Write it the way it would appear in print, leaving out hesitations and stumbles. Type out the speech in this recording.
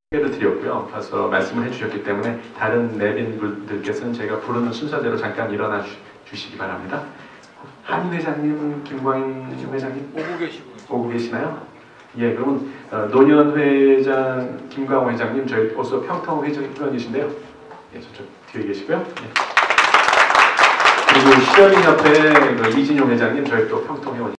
소개를 드렸고요. 가서 말씀을 해주셨기 때문에 다른 내빈분들께서는 제가 부르는 순서대로 잠깐 일어나 주시기 바랍니다. 한인 회장님, 김광인 회장님 오고 계시나요? 예, 그러면 노년 회장, 김광호 회장님, 저희 벌써 평통 회장님이신데요. 예, 저쪽 뒤에 계시고요. 예. 그리고 시어링 협회 이진용 회장님, 저희 또 평통 회원.